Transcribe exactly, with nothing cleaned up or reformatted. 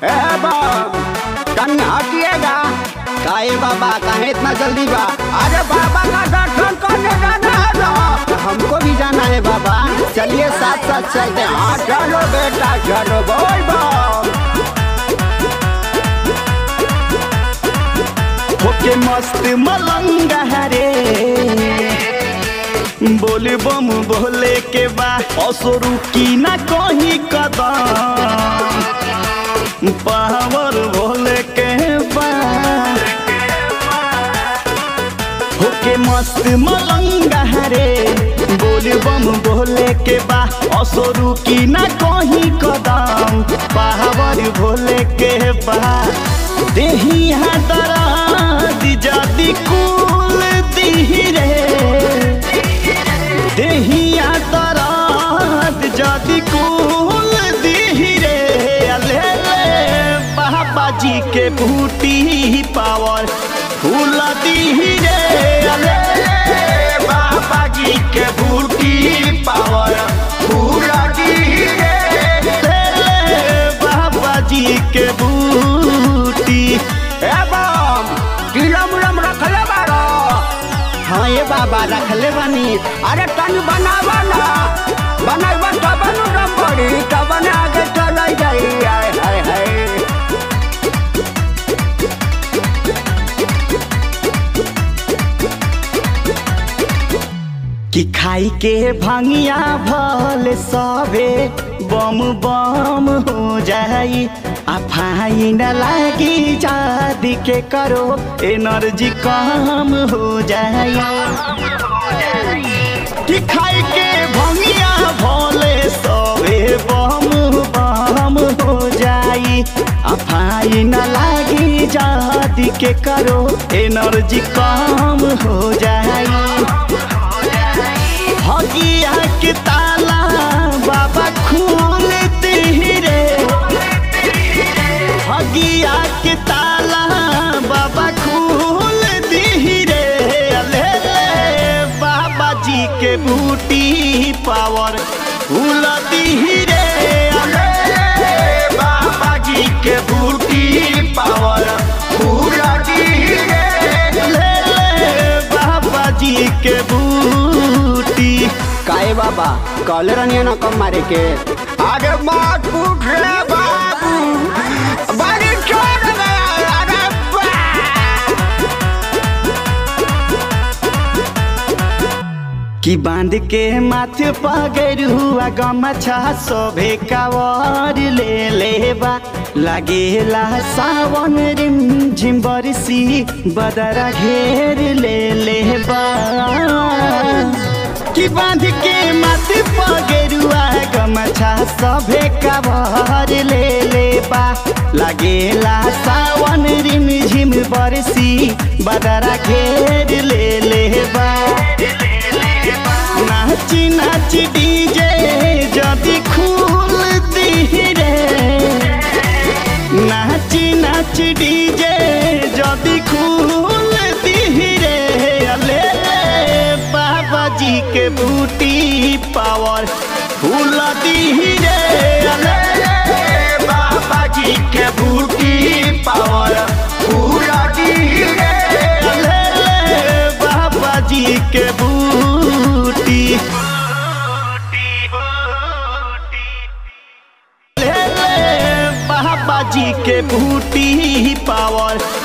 ए बा कन्या हटिएगा। काहे बाबा काहे इतना जल्दी बा? अरे बाबा का दर्शन करने जाना है ना। हमको भी जाना है बाबा, चलिए साथ साथ चलते हैं। हाँ चलो बेटा चलो, बोल बा होके मस्त मलंगा हरे बोले बम बोले के बा असुरु की ना कहीं कदम पावर बोले के बा होके मस्त मलंगा हरे बोले बम बोले के बा असुरु की ना कहीं कदम पावर बोले के बा देही दरा जादी कुल रे देहिया तरात जादी कुल रे अले बाबा जी के बूटी पावर फूल रे अले बाबा जी के बूटी पावर फूल रे बाबा जी के बूटी हाँ ये बाबा रखले बनी। अरे तन बनावा ना बनावा तब नु रंबड़ी तब ने आगे चल जाई। हाय हाय हाय कि खाई के भांगिया भल सबे बम बम हो जाई आ फाइन लागी जादी के करो एनर्जी कम हो जाई कि खाई के भांगिया भले सबे बम बम हो जाई आ फाइन लागी जादी के करो एनर्जी कम हो जाई हगिया के ताला बाबा खोलते रे हगिया के ताला बाबा खोलते रे अले बाबा जी के बूटी पावर फूलती रे अले बाबा जी के बूटी पावर फूलती रे अले बाबा जी के बूटी काहे बाबा कहले रहनी ना कम मारे के। अरे मत पूछ रे बाबू बड़ी छोड़ गया। अरे कि बांध के माथे पगरुआ गमछा सोभे कावर ले लेबा लागेला सावन रिम झिम बरसी बदरा घेर ले लेबा कि बांध के माथे पगरुआ गमछा सोभे कावर ले लेबा लागेला सावन रिम झिम बरसी बदरा घेर ले लेबा नाची नाची डीजे जदी खुलती रे नाची नाची डीजे जदी खुलती रे अले बाबा जी के बूटी पावर फूलती रे अले बाबा जी के बूटी पावर फूलती रे अले बाबा जी के बूटी बाबा जी के बूटी पावर